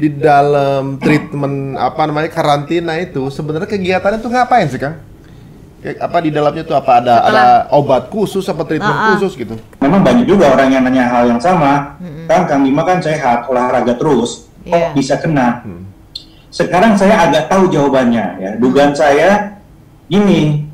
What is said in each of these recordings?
di dalam treatment apa namanya karantina itu sebenarnya kegiatannya tuh ngapain sih, Kang? Apa di dalamnya tuh apa ada obat khusus apa treatment khusus gitu? Memang banyak juga orang yang nanya hal yang sama. Kang Bima kan sehat, olahraga terus, kok bisa kena? Sekarang saya agak tahu jawabannya ya. Dugaan saya gini.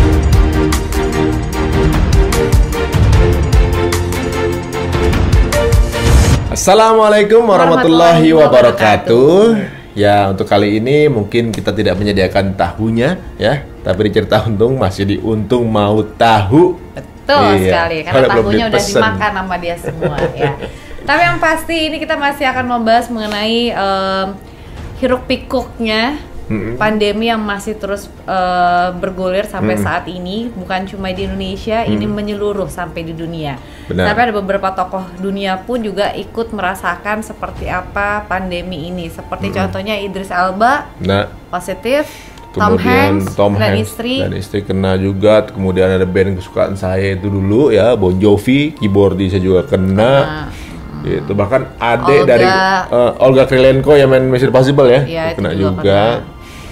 Assalamualaikum warahmatullahi wabarakatuh. Ya, untuk kali ini mungkin kita tidak menyediakan tahunya ya, tapi di cerita untung masih di untung mau tahu. Betul sekali, karena tahunya udah dimakan sama dia semua ya. Tapi yang pasti ini kita masih akan membahas mengenai hiruk pikuknya pandemi yang masih terus bergulir sampai saat ini, bukan cuma di Indonesia, ini menyeluruh sampai di dunia. Benar. Sampai ada beberapa tokoh dunia pun juga ikut merasakan seperti apa pandemi ini. Seperti contohnya Idris Elba positif, Tom Hanks dan istri kena juga. Kemudian ada band kesukaan saya itu dulu ya, Bon Jovi, keyboardisnya juga kena. Gitu. Bahkan adik dari Olga Krylenko yang main Mission Impossible ya kena juga.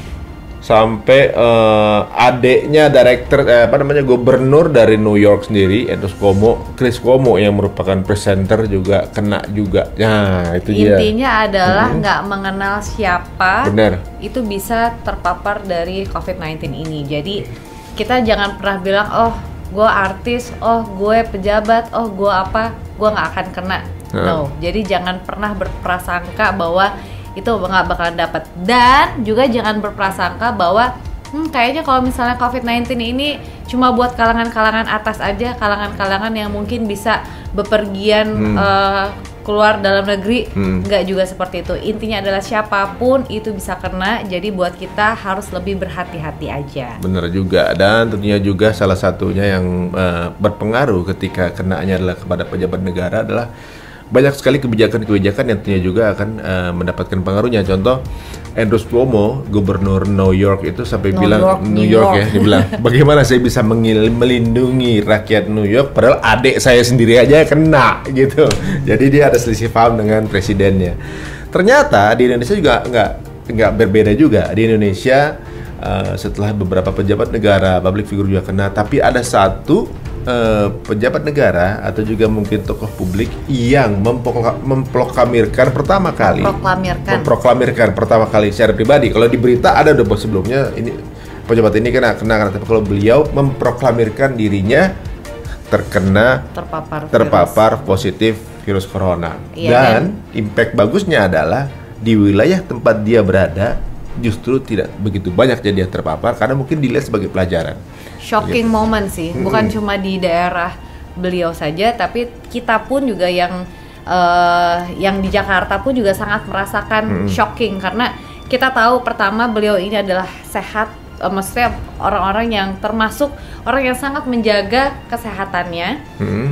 Sampai adiknya gubernur dari New York sendiri, Chris Cuomo yang merupakan presenter juga kena juga. Nah, itu intinya adalah nggak mengenal siapa itu bisa terpapar dari COVID-19 ini. Jadi kita jangan pernah bilang, oh gue artis, oh gue pejabat, oh gue apa, gue nggak akan kena. No, jadi jangan pernah berprasangka bahwa itu nggak bakalan dapat, dan juga jangan berprasangka bahwa kayaknya kalau misalnya COVID-19 ini cuma buat kalangan-kalangan atas aja, kalangan-kalangan yang mungkin bisa bepergian keluar dalam negeri. Nggak juga seperti itu. Intinya adalah siapapun itu bisa kena, jadi buat kita harus lebih berhati-hati aja. Bener juga, dan tentunya juga salah satunya yang berpengaruh ketika kenanya adalah kepada pejabat negara adalah banyak sekali kebijakan-kebijakan yang tentunya juga akan mendapatkan pengaruhnya. Contoh, Andrew Cuomo, gubernur New York itu sampai bilang New York ya, dia bilang bagaimana saya bisa melindungi rakyat New York padahal adik saya sendiri aja kena gitu. Jadi dia ada selisih paham dengan presidennya. Ternyata di Indonesia juga nggak berbeda juga. Di Indonesia setelah beberapa pejabat negara, public figure juga kena, tapi ada satu pejabat negara atau juga mungkin tokoh publik yang memproklamirkan pertama kali secara pribadi. Kalau di berita ada udah sebelumnya ini pejabat ini kena, tapi kalau beliau memproklamirkan dirinya terpapar positif virus corona. Dan impact bagusnya adalah di wilayah tempat dia berada justru tidak begitu banyak jadi yang terpapar karena mungkin dilihat sebagai pelajaran. Shocking moment sih, bukan cuma di daerah beliau saja, tapi kita pun juga yang di Jakarta pun juga sangat merasakan shocking, karena kita tahu pertama beliau ini adalah sehat, maksudnya orang-orang yang termasuk orang yang sangat menjaga kesehatannya.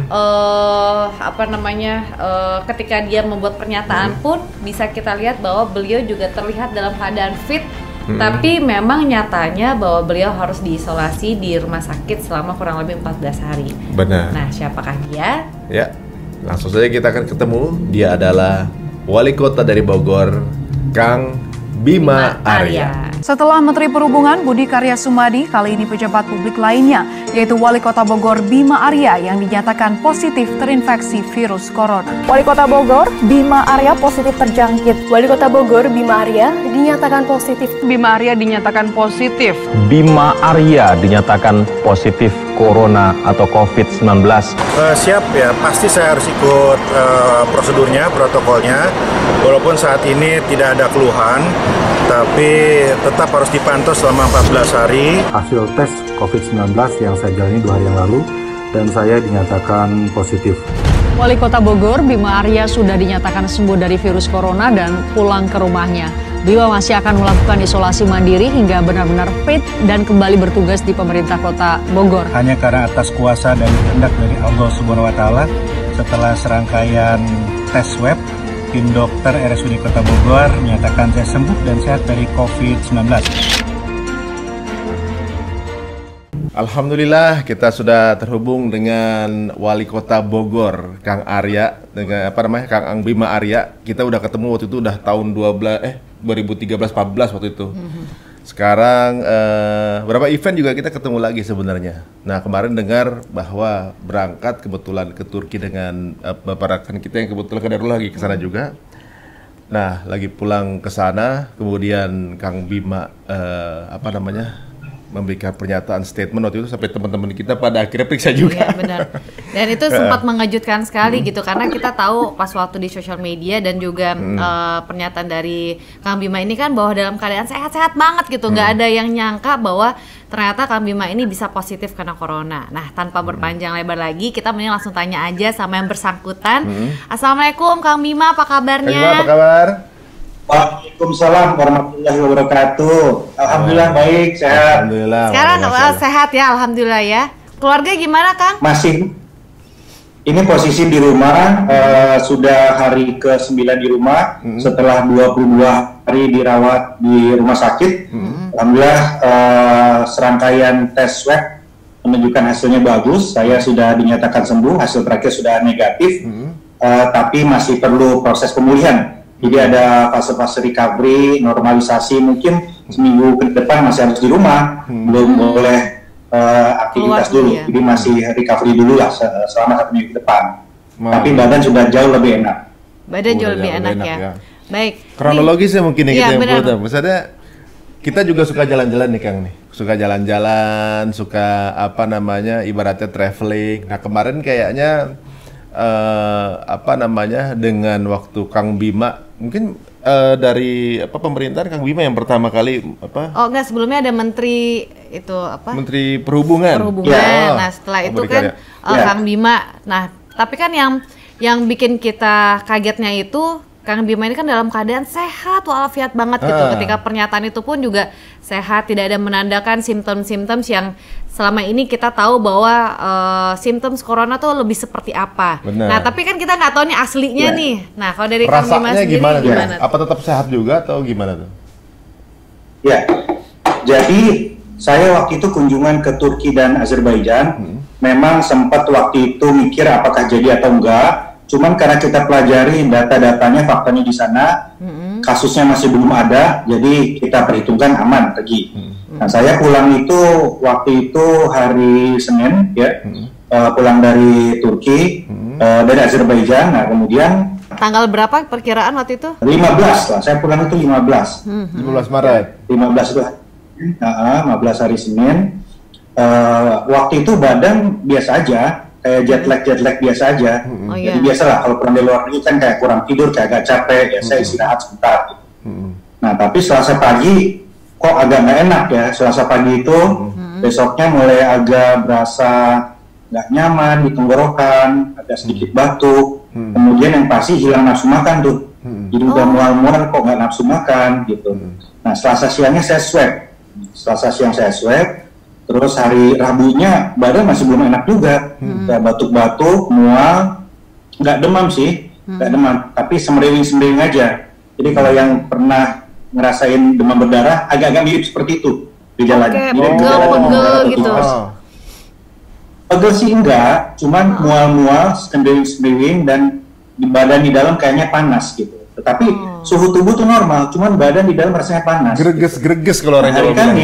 Ketika dia membuat pernyataan pun bisa kita lihat bahwa beliau juga terlihat dalam keadaan fit. Tapi memang nyatanya bahwa beliau harus diisolasi di rumah sakit selama kurang lebih 14 hari. Benar. Nah, siapakah dia? Ya, langsung saja kita akan ketemu. Dia adalah Wali Kota dari Bogor, Kang Bima Arya. Setelah Menteri Perhubungan Budi Karya Sumadi, kali ini pejabat publik lainnya, yaitu Wali Kota Bogor Bima Arya yang dinyatakan positif terinfeksi virus corona. Wali Kota Bogor Bima Arya positif terjangkit. Wali Kota Bogor Bima Arya dinyatakan positif. Bima Arya dinyatakan positif. Bima Arya dinyatakan positif corona atau COVID-19. Siap ya, pasti saya harus ikut prosedurnya, protokolnya. Walaupun saat ini tidak ada keluhan, tapi tetap harus dipantau selama 14 hari. Hasil tes COVID-19 yang saya jalani 2 hari yang lalu, dan saya dinyatakan positif. Wali Kota Bogor Bima Arya sudah dinyatakan sembuh dari virus corona dan pulang ke rumahnya. Bima masih akan melakukan isolasi mandiri hingga benar-benar fit dan kembali bertugas di pemerintah Kota Bogor. Hanya karena atas kuasa dan kehendak dari Allah Subhanahu wa Ta'ala, setelah serangkaian tes swab, tim dokter RSUD Kota Bogor menyatakan saya sembuh dan sehat dari COVID-19. Alhamdulillah kita sudah terhubung dengan Wali Kota Bogor, Kang Arya, dengan Kang Bima Arya. Kita udah ketemu waktu itu udah tahun 2013-14 waktu itu. Sekarang beberapa event juga kita ketemu lagi sebenarnya. Nah, kemarin dengar bahwa berangkat kebetulan ke Turki dengan beberapa rekan kita yang kebetulan lagi ke sana juga. Nah, lagi pulang ke sana, kemudian Kang Bima memberikan pernyataan statement waktu itu sampai teman-teman kita pada akhirnya periksa juga. Iya, benar. Dan itu sempat mengejutkan sekali gitu, karena kita tahu pas waktu di sosial media dan juga pernyataan dari Kang Bima ini kan bahwa dalam keadaan sehat-sehat banget gitu, nggak ada yang nyangka bahwa ternyata Kang Bima ini bisa positif karena corona. Nah, tanpa berpanjang lebar lagi, kita mending langsung tanya aja sama yang bersangkutan. Assalamualaikum Kang Bima, apa kabarnya? Kang Bima, apa kabar? Waalaikumsalam warahmatullahi wabarakatuh. Alhamdulillah baik, sehat. Alhamdulillah. Sekarang sehat ya, alhamdulillah ya. Keluarga gimana, Kang? Masih. Ini posisi di rumah, sudah hari ke-9 di rumah, setelah 22 hari dirawat di rumah sakit. Alhamdulillah serangkaian tes swab menunjukkan hasilnya bagus. Saya sudah dinyatakan sembuh, hasil terakhir sudah negatif, tapi masih perlu proses pemulihan. Jadi ada fase-fase recovery, normalisasi, mungkin seminggu ke depan masih harus di rumah, belum boleh aktivitas dulu. Ya. Jadi masih recovery dulu lah selama 1 minggu ke depan. Tapi badan sudah jauh lebih enak. Badan jauh lebih enak ya. Baik. Kronologisnya mungkin kita yang perlu. Misalnya kita juga suka jalan-jalan nih Kang nih. Suka jalan-jalan, suka ibaratnya traveling. Nah, kemarin kayaknya dengan waktu Kang Bima mungkin dari pemerintahan Kang Bima yang pertama kali Oh enggak, sebelumnya ada menteri itu Menteri Perhubungan. Ya. Nah, setelah itu kan Kang Bima. Nah, tapi kan yang bikin kita kagetnya itu Kang Bima ini kan dalam keadaan sehat walafiat banget gitu. Ketika pernyataan itu pun juga sehat, tidak ada menandakan simptom-simptom yang selama ini kita tahu bahwa simptom corona tuh lebih seperti apa. Bener. Nah, tapi kan kita nggak tahu nih aslinya nih. Nah, kalau dari Kang Bima sendiri gimana? Apa tetap sehat juga atau gimana tuh? Ya, jadi saya waktu itu kunjungan ke Turki dan Azerbaijan. Memang sempat waktu itu mikir apakah jadi atau enggak. Cuman karena kita pelajari data-datanya, faktanya di sana, kasusnya masih belum ada, jadi kita perhitungkan aman pergi. Nah, saya pulang itu waktu itu hari Senin, ya, pulang dari Turki, dari Azerbaijan. Nah, kemudian tanggal berapa perkiraan waktu itu? 15 lah, saya pulang itu 15. 15 Maret. 15 itu, 15 hari Senin. Waktu itu badan biasa aja. Kayak jet lag biasa aja. Jadi biasa lah kalau pulang dari luar negeri kan kayak kurang tidur, kayak agak capek, ya saya istirahat sebentar gitu. Nah, tapi Selasa pagi kok agak nggak enak ya. Selasa pagi itu besoknya mulai agak berasa nggak nyaman di tenggorokan, agak sedikit batuk. Kemudian yang pasti hilang nafsu makan tuh. Jadi udah mual-mual kok nggak nafsu makan gitu. Nah, Selasa siangnya saya swab. Selasa siang saya swab. Terus hari Rabunya badan masih belum enak juga, kayak batuk-batuk, mual, nggak demam sih, nggak demam, tapi semeriwing-semeriwing aja. Jadi kalau yang pernah ngerasain demam berdarah, agak-agak mirip seperti itu gejalanya. Pegel gitu. Pegel sih enggak, cuman mual-mual, semeriwing-semeriwing, dan di badan di dalam kayaknya panas gitu. Tetapi suhu tubuh tuh normal, cuman badan di dalam rasanya panas. Greges-greges kalau orang Jawa bilang.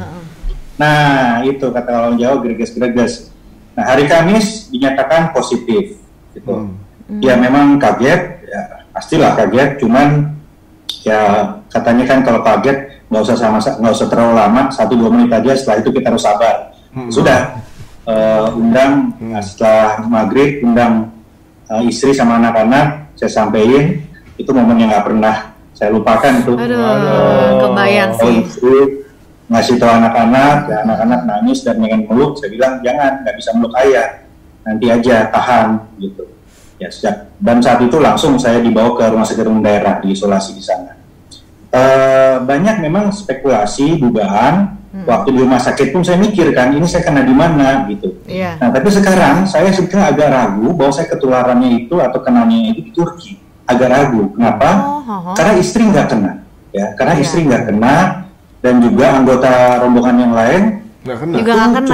Nah, itu kata orang Jawa, greges-greges. Nah, hari Kamis dinyatakan positif, gitu. Ya memang kaget, ya pastilah kaget. Cuman ya katanya kan kalau kaget nggak usah terlalu lama, 1-2 menit aja. Setelah itu kita harus sabar. Sudah undang setelah maghrib, undang istri sama anak-anak. Saya sampaikan itu momen yang nggak pernah saya lupakan itu. Kebayang sih. Ngasih tahu anak-anak, ya anak-anak nangis dan pengen meluk, saya bilang jangan, nggak bisa meluk ayah, nanti aja tahan gitu. Ya dan saat itu langsung saya dibawa ke rumah sakit umum daerah diisolasi di sana. Banyak memang spekulasi, dugaan. Waktu di rumah sakit pun saya mikir kan, ini saya kena di mana gitu. Nah, tapi sekarang saya sebetulnya agak ragu bahwa saya ketularannya itu atau kenanya itu di Turki. Agak ragu, kenapa? Karena istri nggak kena, ya, karena istri nggak kena. Dan juga anggota rombongan yang lain Juga nggak kena.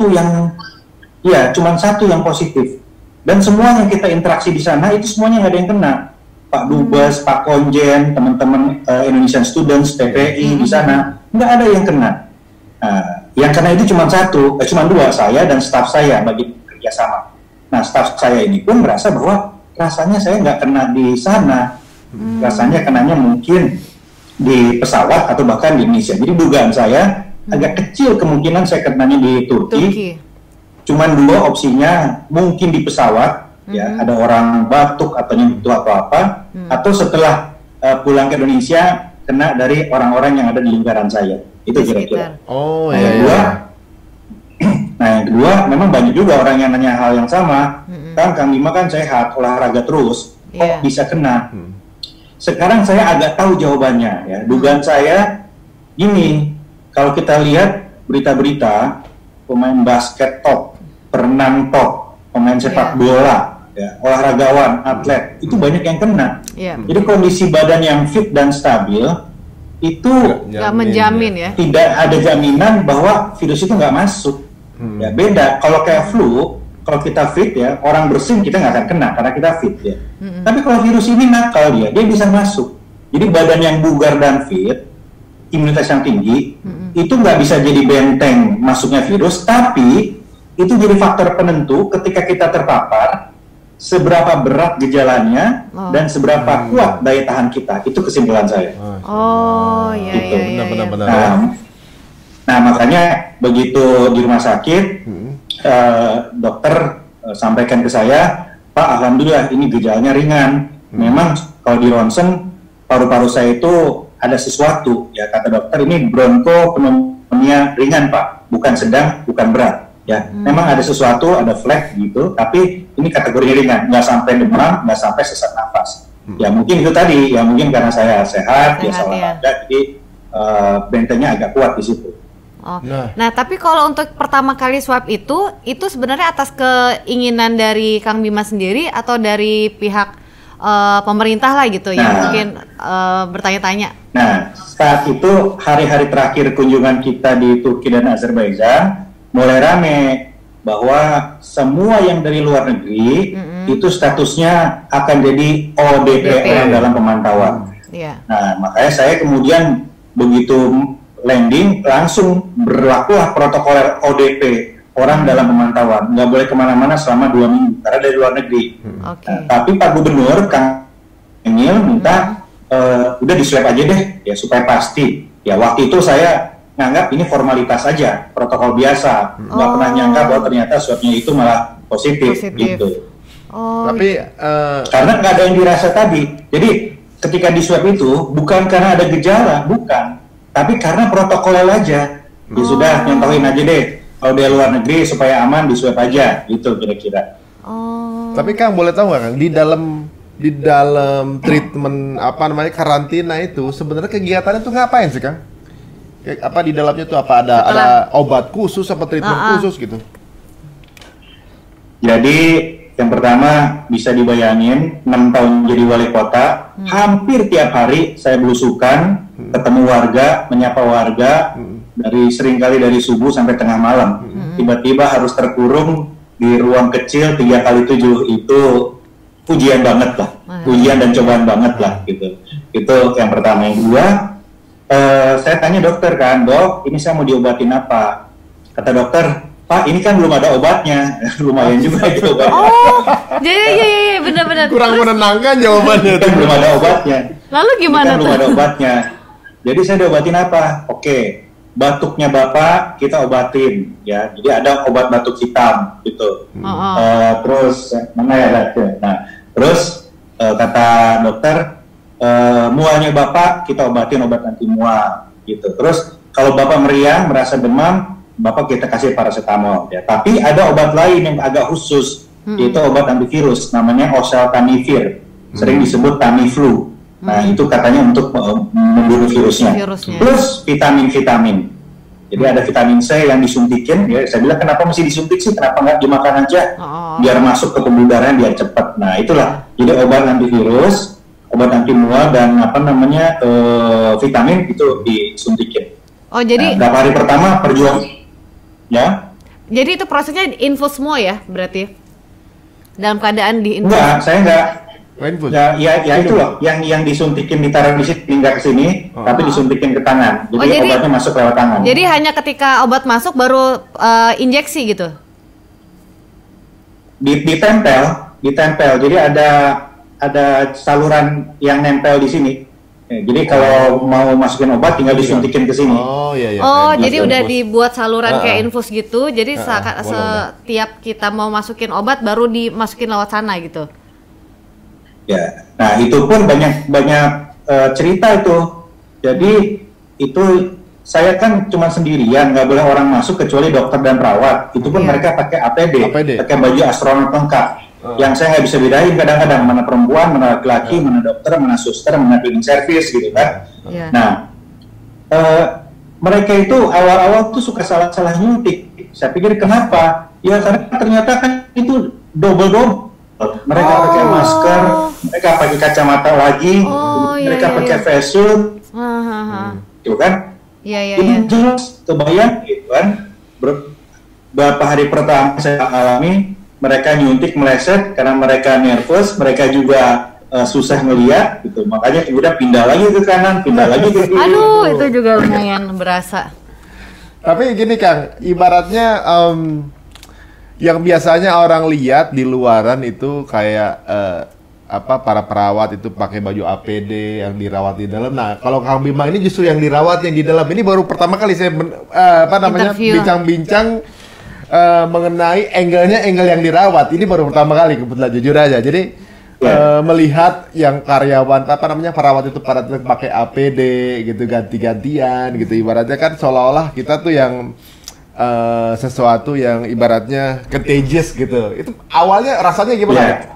Cuman satu yang positif. Dan semuanya kita interaksi di sana itu semuanya nggak ada yang kena. Pak Dubes, Pak Konjen, teman-teman Indonesian Students, PPI di sana nggak ada yang kena. Yang kena itu cuma dua, saya dan staf saya bagi kerjasama. Nah, staf saya ini pun merasa bahwa rasanya saya nggak kena di sana, rasanya kenanya mungkin di pesawat atau bahkan di Indonesia. Jadi dugaan saya agak kecil kemungkinan saya kenanya di Turki. Cuman dua opsinya, mungkin di pesawat, ya ada orang batuk atau nyentuh atau apa, atau setelah pulang ke Indonesia kena dari orang-orang yang ada di lingkaran saya. Itu kira-kira. Yang kedua, memang banyak juga orang yang nanya hal yang sama. Kan Kang Bima kan sehat, olahraga terus, kok bisa kena? Sekarang saya agak tahu jawabannya. Ya. Dugaan saya gini, kalau kita lihat berita-berita, pemain basket top, perenang top, pemain sepak bola, ya, olahragawan, atlet, itu banyak yang kena. Jadi kondisi badan yang fit dan stabil itu nggak menjamin ya. Tidak ada jaminan bahwa virus itu nggak masuk. Ya beda. Kalau kayak flu, kalau kita fit ya, orang bersin kita nggak akan kena karena kita fit ya. Tapi kalau virus ini nakal dia bisa masuk. Jadi badan yang bugar dan fit, imunitas yang tinggi, itu nggak bisa jadi benteng masuknya virus, tapi itu jadi faktor penentu ketika kita terpapar, seberapa berat gejalanya dan seberapa kuat daya tahan kita. Itu kesimpulan saya. Benar. Nah, makanya begitu di rumah sakit, dokter sampaikan ke saya, Pak, alhamdulillah ini gejalanya ringan. Memang kalau di ronsen paru-paru saya itu ada sesuatu, ya kata dokter ini bronkopneumonia ringan Pak, bukan sedang, bukan berat. Ya, memang ada sesuatu, ada flek gitu, tapi ini kategori ringan, nggak sampai demam, nggak sampai sesak nafas. Ya mungkin itu tadi, ya mungkin karena saya sehat, biasa olahraga, jadi bentengnya agak kuat di situ. Nah, tapi kalau untuk pertama kali swab itu sebenarnya atas keinginan dari Kang Bima sendiri atau dari pihak pemerintah lah gitu yang mungkin bertanya-tanya. Nah, saat itu hari-hari terakhir kunjungan kita di Turki dan Azerbaijan mulai rame bahwa semua yang dari luar negeri itu statusnya akan jadi ODP, orang dalam pemantauan. Nah, makanya saya kemudian begitu landing langsung berlakulah protokol ODP, orang dalam pemantauan, nggak boleh kemana-mana selama 2 minggu karena dari luar negeri. Nah, tapi Pak Gubernur Kang Emil minta udah di swab aja deh ya supaya pasti. Ya waktu itu saya nganggap ini formalitas aja, protokol biasa, nggak pernah nyangka bahwa ternyata swabnya itu malah positif. Gitu. Tapi karena nggak ada yang dirasa tadi. Jadi ketika di swab itu bukan karena ada gejala, bukan, tapi karena protokolnya aja. Ya sudah, nyontohin aja deh. Kalau dia luar negeri supaya aman di swab aja, gitu kira-kira. Tapi Kang boleh tahu nggak Kang, di dalam treatment karantina itu sebenarnya kegiatannya tuh ngapain sih Kang? Apa di dalamnya tuh apa ada obat khusus apa treatment khusus gitu? Jadi yang pertama bisa dibayangin 6 tahun jadi wali kota, hampir tiap hari saya belusukan, ketemu warga, menyapa warga, seringkali dari subuh sampai tengah malam. Tiba-tiba harus terkurung di ruang kecil 3x7 itu ujian banget lah, ujian dan cobaan banget lah gitu. Itu yang pertama. Yang kedua, saya tanya dokter kan, dok, ini saya mau diobatin apa? Kata dokter, Pak, ini kan belum ada obatnya. Lumayan juga itu obatnya. Iya, benar-benar. Kurang menenangkan jawabannya. Itu belum ada obatnya. Lalu gimana tuh? Belum ada obatnya. Jadi saya diobatin apa? Oke, batuknya Bapak kita obatin, ya. Jadi ada obat batuk hitam, gitu. Terus mana ya? Nah, terus kata dokter, mualnya Bapak kita obatin obat anti mual gitu. Terus kalau Bapak meriang, merasa demam, Bapak kita kasih paracetamol ya. Tapi ada obat lain yang agak khusus, yaitu obat antivirus namanya oseltamivir, sering disebut Tamiflu. Nah, itu katanya untuk membunuh virusnya. Plus vitamin-vitamin. Jadi ada vitamin C yang disuntikin, ya. Saya bilang kenapa mesti disuntik sih? Kenapa nggak dimakan aja? Biar masuk ke pembuluh darah biar cepat. Nah, itulah. Jadi obat antivirus, obat anti mual dan vitamin itu disuntikin. Oh, jadi beberapa hari pertama Ya. Jadi itu prosesnya infus semua ya berarti? Dalam keadaan di infus? Enggak, saya enggak. Ya itu loh, yang disuntikin ditaruh di sini, nggak ke sini, tapi disuntikin ke tangan. Jadi obatnya masuk lewat tangan. Jadi hanya ketika obat masuk baru injeksi gitu? Ditempel. Jadi ada saluran yang nempel di sini. Jadi kalau mau masukin obat tinggal disuntikin ke sini. Jadi udah dibuat saluran kayak infus gitu. Jadi setiap kita mau masukin obat baru dimasukin lewat sana gitu. Ya, nah itu pun banyak cerita itu. Jadi itu saya kan cuma sendirian, nggak boleh orang masuk kecuali dokter dan perawat. Itu pun mereka pakai APD, pakai baju astronot lengkap. Yang saya nggak bisa bedain kadang-kadang mana perempuan, mana laki-laki, mana dokter, mana suster, mana cleaning service gitu kan. Nah, mereka itu awal-awal tuh suka salah nyuntik. Saya pikir kenapa? Ya karena ternyata kan itu double. Mereka pakai masker, mereka pakai kacamata lagi, mereka pakai face shield, gitu kan? Itu jelas kebayang gitu kan. Beberapa hari pertama saya alami, mereka nyuntik meleset karena mereka nervous, mereka juga susah melihat, gitu. Makanya kemudian pindah lagi ke kanan, pindah lagi ke kiri. Aduh, itu juga lumayan berasa. Tapi gini Kang, ibaratnya yang biasanya orang lihat di luaran itu kayak para perawat itu pakai baju APD yang dirawat di dalam. Nah, kalau Kang Bima ini justru yang dirawat yang di dalam. Ini baru pertama kali saya bincang-bincang mengenai angle yang dirawat. Ini baru pertama kali kebetulan jujur aja. Jadi melihat yang karyawan perawat itu pada pakai APD gitu ganti-gantian gitu. Ibaratnya kan seolah-olah kita tuh yang sesuatu yang ibaratnya contagious gitu. Itu awalnya rasanya gimana?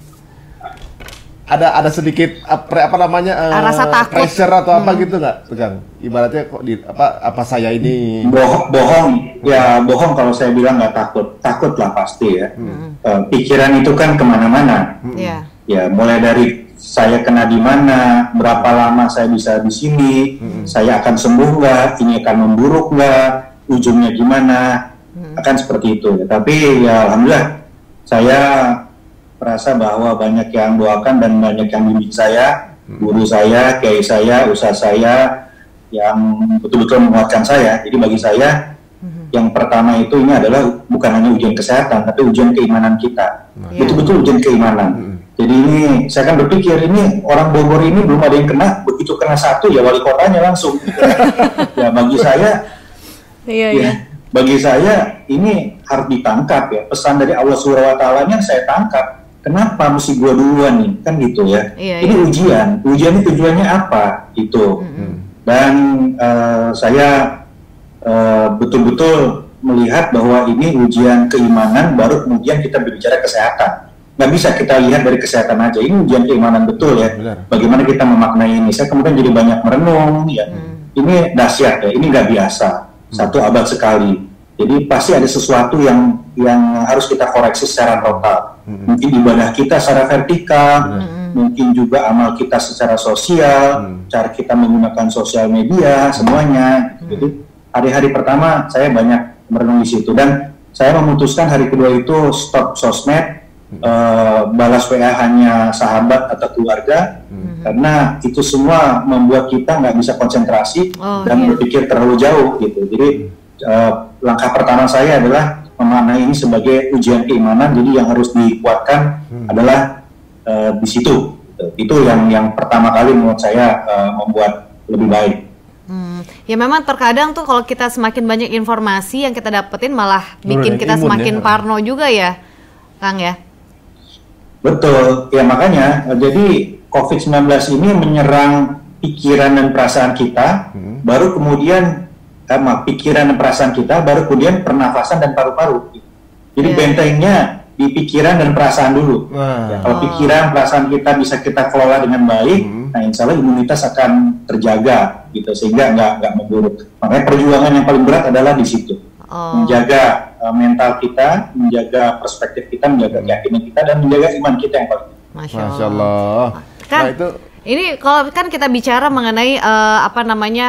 Ada sedikit rasa takut, pressure atau apa gitu nggak, Kang? Ibaratnya kok apa saya ini bohong kalau saya bilang nggak takut lah pasti ya. Pikiran itu kan kemana-mana. Ya mulai dari saya kena di mana, berapa lama saya bisa di sini, saya akan sembuh nggak, ini akan memburuk nggak, ujungnya gimana, akan seperti itu. Tapi ya alhamdulillah saya merasa bahwa banyak yang doakan dan banyak yang bimbing saya, guru saya, kiai saya, ustaz saya yang betul-betul menguatkan saya. Jadi bagi saya yang pertama itu ini adalah bukan hanya ujian kesehatan tapi ujian keimanan kita. Betul-betul ujian keimanan. Jadi ini saya kan berpikir ini orang Bogor ini belum ada yang kena, begitu kena satu ya wali kotanya langsung. Ya bagi saya bagi saya ini harus ditangkap ya, pesan dari Allah Subhanahu wa Ta'ala-nya saya tangkap. Kenapa mesti gua duluan nih, kan gitu ya. Ini ujian ini tujuannya apa gitu. Dan saya betul-betul melihat bahwa ini ujian keimanan, baru kemudian kita berbicara kesehatan. Nggak bisa kita lihat dari kesehatan aja, ini ujian keimanan betul ya. Bagaimana kita memaknai ini. Saya kemudian jadi banyak merenung ya. Ini dahsyat ya, ini nggak biasa. Satu abad sekali. Jadi pasti ada sesuatu yang harus kita koreksi secara total. Mungkin ibadah kita secara vertikal, mungkin juga amal kita secara sosial, cara kita menggunakan sosial media, semuanya. Jadi hari-hari pertama saya banyak merenung di situ, dan saya memutuskan hari kedua itu stop sosmed, balas WA hanya sahabat atau keluarga, karena itu semua membuat kita nggak bisa konsentrasi dan berpikir terlalu jauh gitu. Jadi langkah pertama saya adalah memaknai ini sebagai ujian keimanan, jadi yang harus dikuatkan adalah di situ. Itu yang pertama kali menurut saya membuat lebih baik. Ya memang terkadang tuh kalau kita semakin banyak informasi yang kita dapetin malah bikin kita semakin parno juga ya, Kang ya? Betul, ya makanya jadi COVID-19 ini menyerang pikiran dan perasaan kita, baru kemudian pikiran dan perasaan kita, baru kemudian pernafasan dan paru-paru. Jadi bentengnya di pikiran dan perasaan dulu. Ya, kalau pikiran, perasaan kita bisa kita kelola dengan baik, nah insya Allah imunitas akan terjaga, gitu, sehingga nggak memburuk. Makanya perjuangan yang paling berat adalah di situ, menjaga mental kita, menjaga perspektif kita, menjaga keyakinan kita, dan menjaga iman kita yang paling penting. Masya Allah. Kan, nah, itu ini kalau kan kita bicara mengenai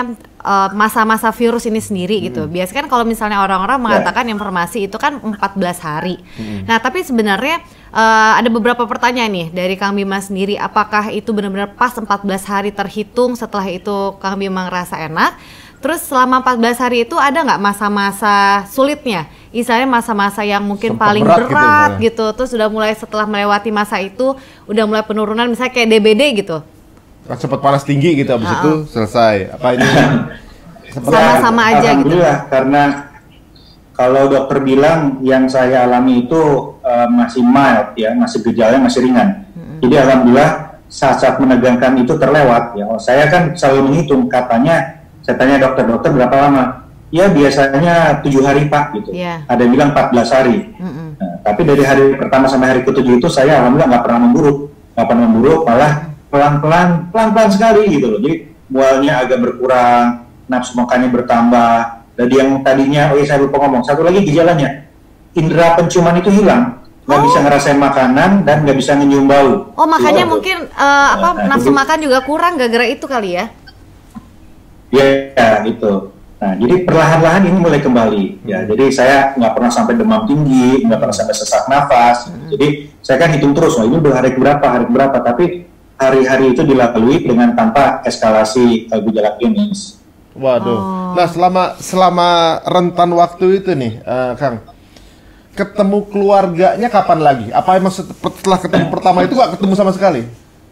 masa-masa virus ini sendiri gitu. Biasanya kan kalau misalnya orang-orang mengatakan informasi itu kan 14 hari. Nah, tapi sebenarnya ada beberapa pertanyaan nih dari Kang Bima sendiri. Apakah itu benar-benar pas 14 hari terhitung, setelah itu Kang Bima ngerasa enak? Terus selama 14 hari itu ada nggak masa-masa sulitnya? Misalnya masa-masa yang mungkin Sempet paling berat gitu. Terus udah mulai setelah melewati masa itu udah mulai penurunan, misalnya kayak DBD gitu. Sempat panas tinggi gitu, habis itu selesai. Apa ini? Sama-sama aja gitu. Alhamdulillah, karena kalau dokter bilang yang saya alami itu masih mild ya, masih gejalanya masih ringan. Jadi alhamdulillah saat-saat menegangkan itu terlewat ya. Saya kan selalu menghitung, katanya saya tanya dokter berapa lama? Ya biasanya 7 hari Pak gitu. Ada yang bilang 14 hari. Nah, tapi dari hari pertama sampai hari ke-7 itu saya alhamdulillah nggak pernah memburuk, malah pelan-pelan sekali gitu loh. Jadi mualnya agak berkurang, nafsu makannya bertambah. Dan yang tadinya, saya lupa ngomong, satu lagi gejalanya, indera penciuman itu hilang, nggak bisa ngerasain makanan dan nggak bisa nyium bau. Oh, makanya mungkin nafsu makan juga kurang gara-gara itu kali ya? Ya, itu. Nah, jadi perlahan-lahan ini mulai kembali. Ya, jadi saya nggak pernah sampai demam tinggi, nggak pernah sampai sesak nafas. Jadi saya kan hitung terus, ini udah hari berapa, tapi hari-hari itu dilalui dengan tanpa eskalasi gejala klinis. Waduh. Nah, selama rentan waktu itu nih, Kang, ketemu keluarganya kapan lagi? Apa emang setelah ketemu pertama itu nggak ketemu sama sekali?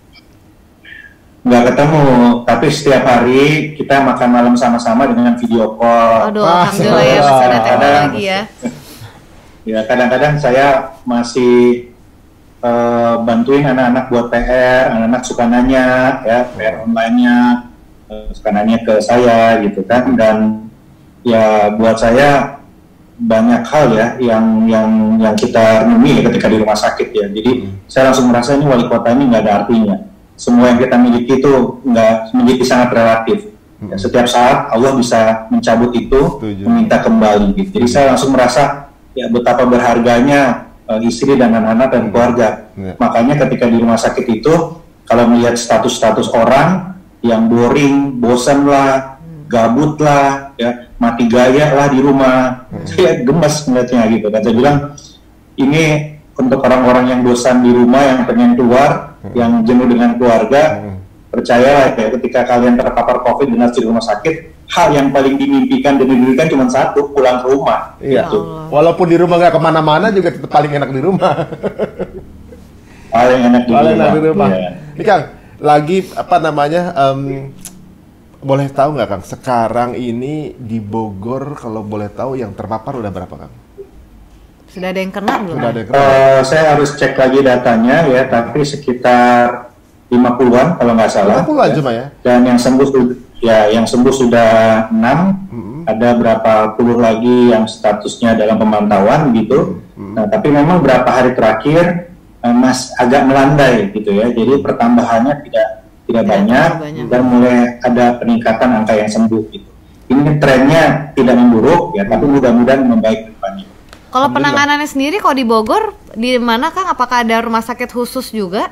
Nggak ketemu, tapi setiap hari kita makan malam sama-sama dengan video call. Aduh, alhamdulillah ya, masih ada teknologi ya. Ya, kadang-kadang saya masih bantuin anak-anak buat PR, anak-anak suka nanya ya, PR online-nya, suka nanya ke saya gitu kan, dan ya buat saya banyak hal ya yang kita renungi ketika di rumah sakit ya. Jadi saya langsung merasa ini wali kota ini nggak ada artinya. Semua yang kita miliki itu nggak menjadi sangat relatif. Ya, setiap saat Allah bisa mencabut itu, meminta kembali. Gitu. Jadi saya langsung merasa ya betapa berharganya istri dan anak-anak dan keluarga. Makanya ketika di rumah sakit itu, kalau melihat status-status orang yang boring, bosan lah, gabut lah, ya mati gaya lah di rumah, saya gemes melihatnya gitu. Dan saya bilang ini untuk orang-orang yang bosan di rumah, yang pengen keluar, yang jenuh dengan keluarga, percayalah ya, ketika kalian terpapar COVID dan harus di rumah sakit, hal yang paling dimimpikan dan didirikan cuma satu, pulang ke rumah. Iya. Gitu. Walaupun di rumah nggak kemana-mana juga tetap paling enak di rumah. Paling enak di rumah. Iya. Ini Kang, lagi apa namanya? Boleh tahu nggak Kang? Sekarang ini di Bogor, kalau boleh tahu yang terpapar udah berapa Kang? Sudah ada yang kena belum? Sudah ada yang kena. Saya harus cek lagi datanya ya, tapi sekitar 50-an kalau nggak salah. 50-an cuma ya. Dan yang sembuh sudah 6, ada berapa puluh lagi yang statusnya dalam pemantauan gitu. Nah, tapi memang berapa hari terakhir agak melandai gitu ya. Jadi pertambahannya tidak banyak dan mulai ada peningkatan angka yang sembuh gitu. Ini trennya tidak memburuk ya, tapi mudah-mudahan membaik ke depannya. Kalau penanganannya sendiri kalau di Bogor di mana Kang? Apakah ada rumah sakit khusus juga?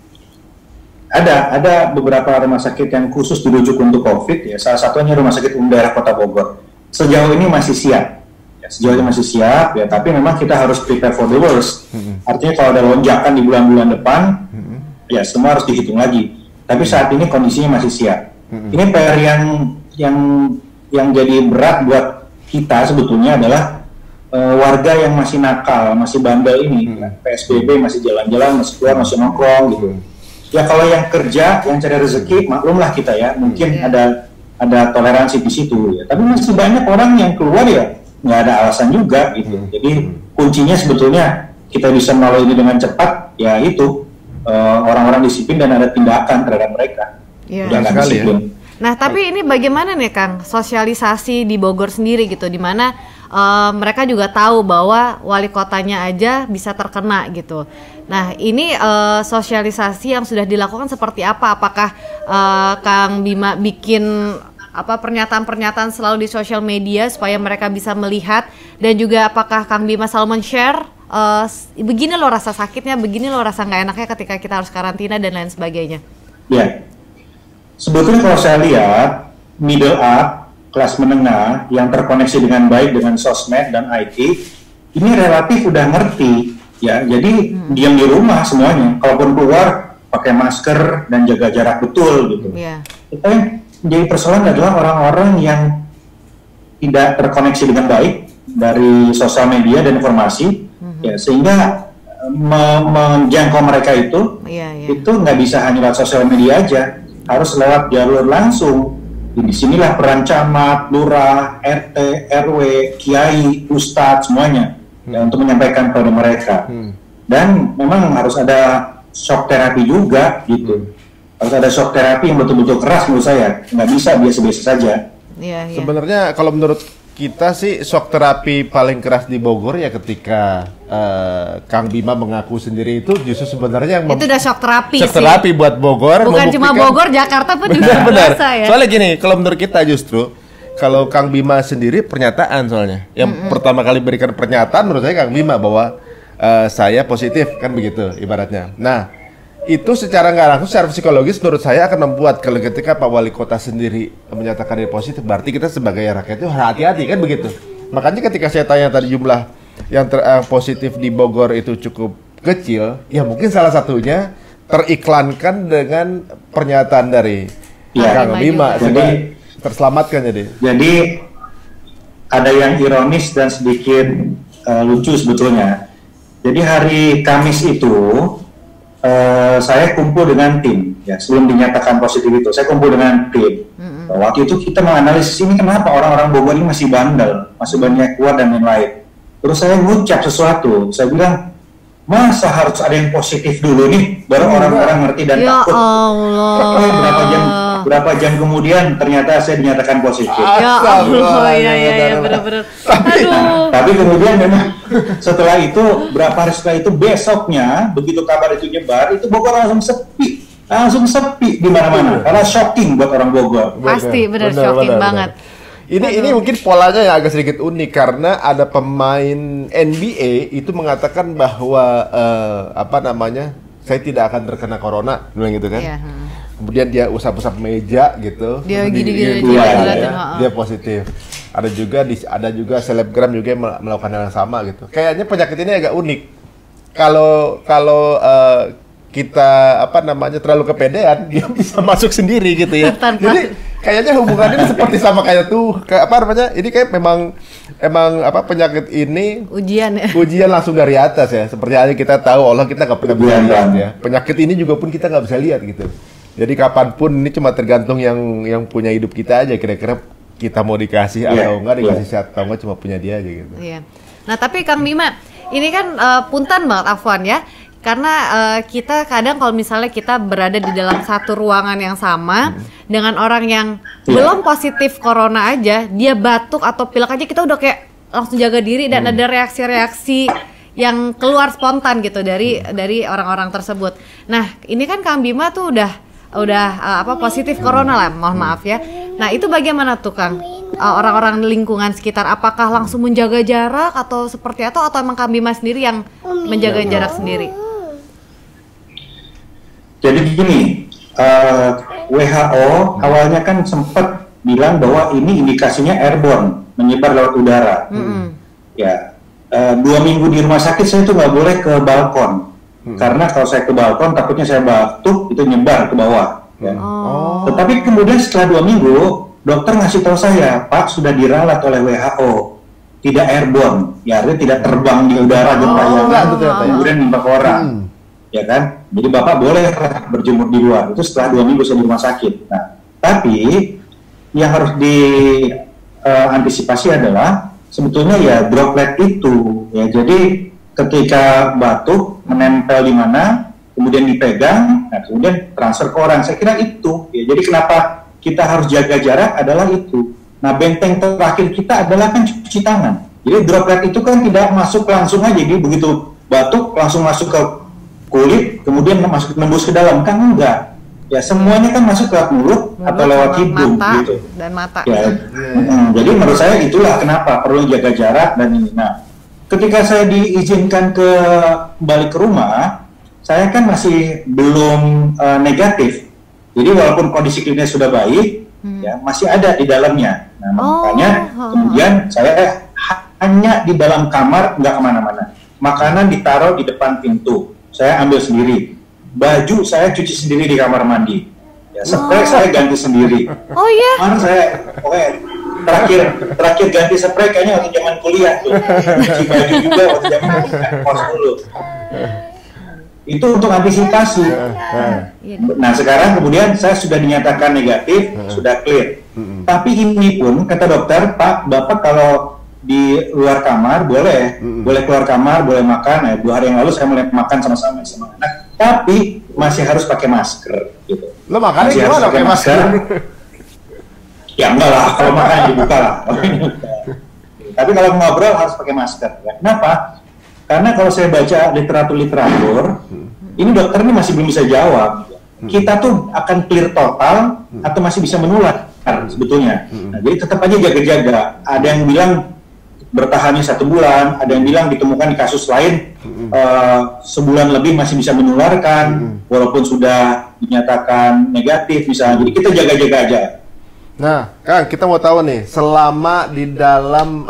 Ada beberapa rumah sakit yang khusus dirujuk untuk COVID ya. Salah satunya Rumah Sakit Umum Daerah Kota Bogor. Sejauh ini masih siap. Ya, sejauh ini masih siap ya, tapi memang kita harus prepare for the worst. Artinya kalau ada lonjakan di bulan-bulan depan, ya semua harus dihitung lagi. Tapi saat ini kondisinya masih siap. Ini PR yang jadi berat buat kita sebetulnya adalah warga yang masih nakal, masih bandel ini. PSBB masih jalan-jalan, masih keluar, masih nongkrong gitu. Ya kalau yang kerja, yang cari rezeki, maklumlah kita ya, mungkin ada toleransi di situ ya. Tapi masih banyak orang yang keluar ya nggak ada alasan juga gitu. Jadi kuncinya sebetulnya kita bisa melalui ini dengan cepat, ya itu orang-orang disiplin dan ada tindakan terhadap mereka. Jangan disiplin. Nah tapi ini bagaimana nih Kang sosialisasi di Bogor sendiri gitu, di mana mereka juga tahu bahwa wali kotanya aja bisa terkena gitu. Nah ini sosialisasi yang sudah dilakukan seperti apa? Apakah Kang Bima bikin pernyataan-pernyataan selalu di sosial media supaya mereka bisa melihat, dan juga apakah Kang Bima selalu men-share begini loh rasa sakitnya, begini loh rasa nggak enaknya ketika kita harus karantina dan lain sebagainya? Ya, sebetulnya kalau saya lihat middle up kelas menengah yang terkoneksi dengan baik dengan sosmed dan IT, ini relatif udah ngerti ya. Jadi diam di rumah semuanya. Kalaupun keluar pakai masker dan jaga jarak betul gitu. Tapi yang menjadi persoalan adalah orang-orang yang tidak terkoneksi dengan baik dari sosial media dan informasi, ya, sehingga menjangkau mereka itu nggak bisa hanya lewat sosial media aja, harus lewat jalur langsung. Di sinilah peran camat, lurah, RT, RW, kiai, ustadz semuanya ya, untuk menyampaikan kepada mereka. Dan memang harus ada shock terapi juga gitu. Harus ada shock terapi yang betul-betul keras menurut saya. Nggak bisa biasa-biasa saja. Sebenarnya kalau menurut kita sih shock terapi paling keras di Bogor ya ketika Kang Bima mengaku sendiri itu justru sebenarnya yang itu udah shock terapi shock terapi buat Bogor. Bukan cuma Bogor, Jakarta pun juga berasa ya. Soalnya gini, kalau menurut kita justru kalau Kang Bima sendiri pernyataan soalnya yang pertama kali berikan pernyataan menurut saya Kang Bima bahwa saya positif kan begitu ibaratnya. Nah itu secara nggak langsung, secara psikologis menurut saya akan membuat kalau ketika Pak Wali Kota sendiri menyatakan diri positif, berarti kita sebagai rakyat itu hati-hati kan begitu. Makanya ketika saya tanya tadi jumlah yang positif di Bogor itu cukup kecil, ya mungkin salah satunya teriklankan dengan pernyataan dari Kang Bima sehingga terselamatkan jadi. Jadi ada yang ironis dan sedikit lucu sebetulnya. Jadi hari Kamis itu saya kumpul dengan tim ya sebelum dinyatakan positif itu. Saya kumpul dengan tim. Waktu itu kita menganalisis ini kenapa orang-orang Bogor ini masih bandel, masih banyak keluar dan lain-lain. Terus saya ngucap sesuatu. Saya bilang, masa harus ada yang positif dulu nih baru orang-orang ngerti dan takut. Allah. Berapa jam kemudian ternyata saya dinyatakan positif. Ya Allah, ya benar-benar. Tapi kemudian memang setelah itu berapa hari setelah itu besoknya begitu kabar itu nyebar itu Bogor langsung sepi di mana-mana karena shocking buat orang Bogor. Pasti benar shocking banget. Ini mungkin polanya yang agak sedikit unik karena ada pemain NBA itu mengatakan bahwa saya tidak akan terkena corona, bilang gitu kan. Kemudian dia usap-usap meja gitu. Dia gini-gini dia positif. Ada juga selebgram juga yang melakukan hal yang sama gitu. Kayaknya penyakit ini agak unik. Kalau kita terlalu kepedean, dia bisa masuk sendiri gitu ya. Jadi kayaknya hubungannya ini seperti sama kayak ini kayak memang penyakit ini ujian langsung dari atas ya. Seperti halnya kita tahu Allah kita nggak pernah bisa lihat ya. Penyakit ini juga pun kita nggak bisa lihat gitu. Jadi kapanpun ini cuma tergantung yang punya hidup kita aja kira-kira kita mau dikasih atau enggak, dikasih sehat atau enggak, cuma punya dia aja gitu. Nah tapi Kang Bima ini kan punten banget Afwan ya. Karena kita kadang kalau misalnya kita berada di dalam satu ruangan yang sama dengan orang yang belum positif corona aja, dia batuk atau pilek aja kita udah kayak langsung jaga diri dan ada reaksi-reaksi yang keluar spontan gitu dari orang-orang tersebut. Nah ini kan Kang Bima tuh udah positif corona lah, mohon maaf ya. Nah itu bagaimana tuh Kang? Orang-orang lingkungan sekitar apakah langsung menjaga jarak atau seperti atau emang Kang Bima sendiri yang menjaga jarak sendiri? Jadi begini, WHO awalnya kan sempat bilang bahwa ini indikasinya airborne, menyebar lewat udara. Ya, 2 minggu di rumah sakit saya tuh nggak boleh ke balkon, karena kalau saya ke balkon takutnya saya batuk itu nyebar ke bawah. Ya. Tetapi kemudian setelah 2 minggu, dokter ngasih tahu saya, Pak sudah diralat oleh WHO, tidak airborne, ya artinya tidak terbang di udara kemudian menimpa orang. Ya kan, jadi Bapak boleh berjemur di luar. Itu setelah 2 minggu saya di rumah sakit. Nah, tapi yang harus diantisipasi adalah sebetulnya ya droplet itu. Ya, jadi ketika batuk menempel di mana, kemudian dipegang, nah kemudian transfer ke orang. Saya kira itu. Ya, jadi kenapa kita harus jaga jarak adalah itu. Nah, benteng terakhir kita adalah kan cuci tangan. Jadi droplet itu kan tidak masuk langsung aja, jadi begitu batuk langsung masuk ke kulit, kemudian nembus ke dalam, kan enggak. Ya semuanya kan masuk lewat mulut atau lewat hidung gitu. Dan mata. Ya, jadi menurut saya itulah kenapa perlu jaga jarak dan ini. Nah, ketika saya diizinkan balik ke rumah, saya kan masih belum negatif. Jadi walaupun kondisi klinis sudah baik, ya masih ada di dalamnya. Nah, makanya kemudian saya hanya di dalam kamar, nggak kemana-mana. Makanan ditaruh di depan pintu, saya ambil sendiri. Baju saya cuci sendiri di kamar mandi. Ya, spray saya ganti sendiri. Oh iya. Kemarin saya, terakhir ganti spray kayaknya waktu zaman kuliah tuh. Cuci baju juga waktu zaman kos dulu. Itu untuk antisipasi. Nah sekarang kemudian saya sudah dinyatakan negatif, sudah clear. Tapi ini pun kata dokter, Pak, Bapak kalau di luar kamar boleh keluar kamar, boleh makan. Nah, 2 hari yang lalu saya mulai makan sama-sama sama anak, tapi masih harus pakai masker gitu. Lo makannya gimana pakai masker? Ya enggak lah, kalau makan dibuka lah. Tapi kalau ngobrol harus pakai masker. Ya. Kenapa? Karena kalau saya baca literatur, ini dokter ini masih belum bisa jawab. Kita tuh akan clear total atau masih bisa menular sebetulnya. Nah, jadi tetap aja jaga-jaga. Ada yang bilang bertahannya 1 bulan, ada yang bilang ditemukan di kasus lain sebulan lebih masih bisa menularkan, walaupun sudah dinyatakan negatif misalnya. Jadi kita jaga-jaga aja. Nah, Kang, kita mau tahu nih, selama di dalam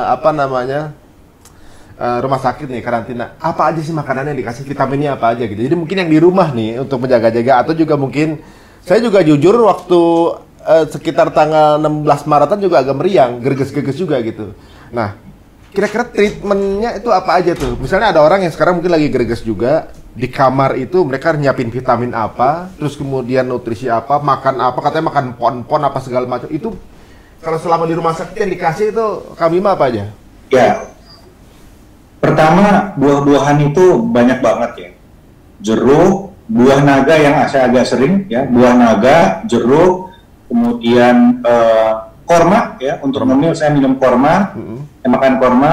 rumah sakit nih, karantina, apa aja sih makanan yang dikasih, vitaminnya apa aja gitu. Jadi mungkin yang di rumah nih untuk menjaga-jaga, atau juga mungkin saya juga jujur waktu sekitar tanggal 16 Maretan juga agak meriang, gerges-gerges juga gitu. Nah, kira-kira treatmentnya itu apa aja tuh? Misalnya ada orang yang sekarang mungkin lagi gerges juga, di kamar itu mereka nyiapin vitamin apa, terus kemudian nutrisi apa, makan apa, katanya makan pon-pon apa segala macam. Itu kalau selama di rumah sakit yang dikasih itu Kang Bima apa aja? Ya, pertama buah-buahan itu banyak banget ya. Jeruk, buah naga yang saya agak sering ya, buah naga, jeruk, kemudian korma ya, untuk ngemil saya minum korma, saya makan korma.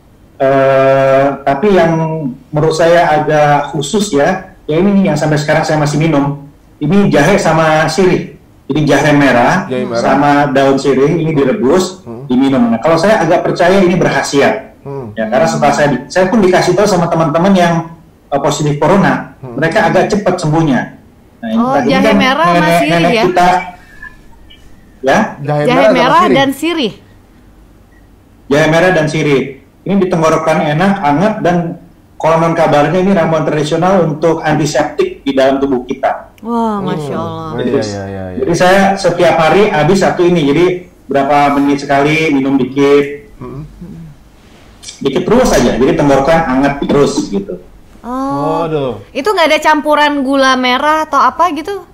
Tapi yang menurut saya agak khusus ya ini yang sampai sekarang saya masih minum. Ini jahe sama sirih. Jadi jahe merah sama daun sirih ini direbus, diminum. Nah, kalau saya agak percaya ini berkhasiat. Ya, karena setelah saya pun dikasih tahu sama teman-teman yang positif corona, mereka agak cepat sembuhnya. Nah, jahe kan merah sama sirih ya? Kita, ya? Jahe merah dan sirih. Jahe merah dan sirih. Ini di tenggorokan enak, hangat, dan konon kabarnya ini ramuan tradisional untuk antiseptik di dalam tubuh kita. Wah, Masya Allah. Jadi saya setiap hari habis 1 ini, jadi berapa menit sekali minum dikit. Dikit terus aja, jadi tenggorokan hangat terus gitu. Itu nggak ada campuran gula merah atau apa gitu?